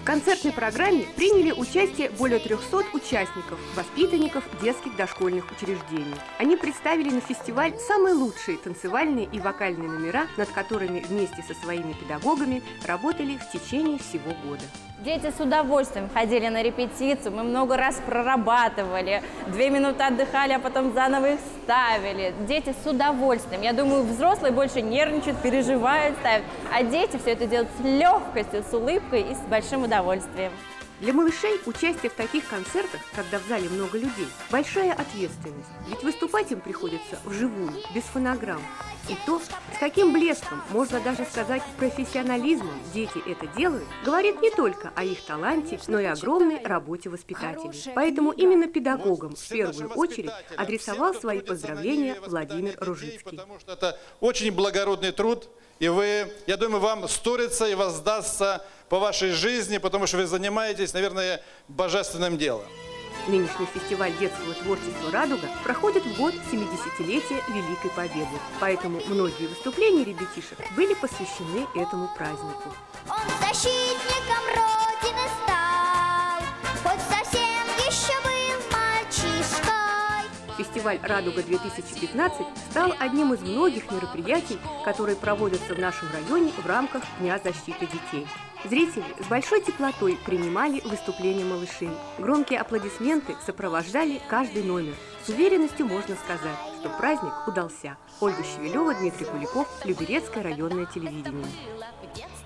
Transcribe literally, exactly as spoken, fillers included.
В концертной программе приняли участие более трёхсот участников, воспитанников детских дошкольных учреждений. Они представили на фестиваль самые лучшие танцевальные и вокальные номера, над которыми вместе со своими педагогами работали в течение всего года. Дети с удовольствием ходили на репетицию, мы много раз прорабатывали, две минуты отдыхали, а потом заново их ставили. Дети с удовольствием. Я думаю, взрослые больше нервничают, переживают, ставят, а дети все это делают с легкостью, с улыбкой и с большим удовольствием. Для малышей участие в таких концертах, когда в зале много людей, большая ответственность. Ведь выступать им приходится вживую, без фонограмм. И то, с каким блеском, можно даже сказать профессионализмом дети это делают, говорит не только о их таланте, но и огромной работе воспитателей. Поэтому именно педагогам в первую очередь адресовал свои поздравления Владимир Ружицкий. Потому что это очень благородный труд, и вы, я думаю, вам сторится и воздастся по вашей жизни, потому что вы занимаетесь, наверное, божественным делом. Нынешний фестиваль детского творчества «Радуга» проходит в год семидесятилетия Великой Победы. Поэтому многие выступления ребятишек были посвящены этому празднику. Он защитником Родины стал, хоть совсем еще был мальчишкой. Фестиваль «Радуга-две тысячи пятнадцать» стал одним из многих мероприятий, которые проводятся в нашем районе в рамках Дня защиты детей. Зрители с большой теплотой принимали выступления малышей. Громкие аплодисменты сопровождали каждый номер. С уверенностью можно сказать, что праздник удался. Ольга Щевелева, Дмитрий Куликов, Люберецкое районное телевидение.